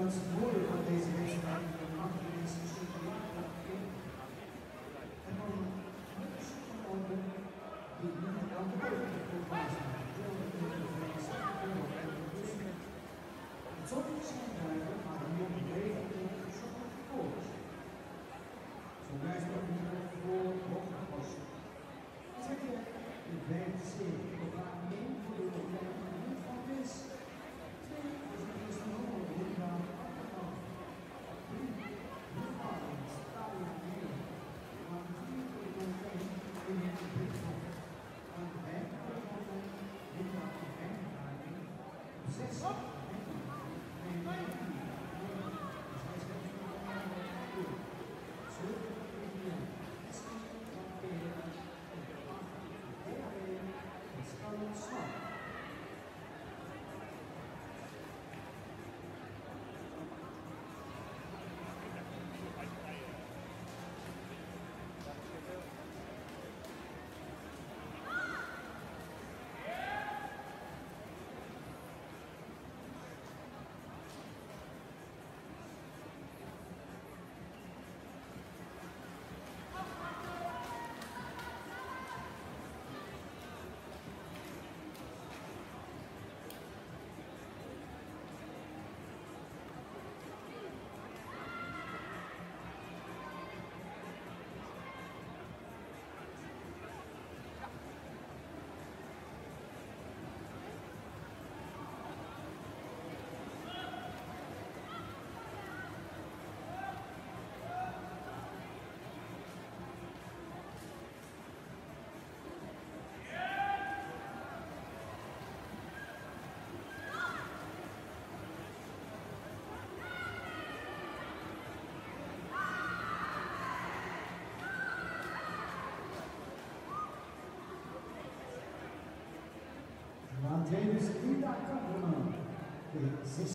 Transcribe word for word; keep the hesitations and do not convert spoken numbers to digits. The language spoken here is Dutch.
dat is het mooie van deze wedstrijd, de makkelijk is tussen de later in. En dan moet je gewoon die niet elke week voor passen. Het zal niet zijn blijven, maar de jongen leven in zo'n gekozen. Zo blijft ook niet voor hooggepast. Tweede, de vijfde serie, we gaan één voor de niet van vis. Twee is de eerste nummer, de lichaam achterkant. Drie, de paarden, stadion vier. Maar vier voor de één in het briefkop. En vijf voor de één, lichaam en haring. Zes, Davis Ida Kampmann.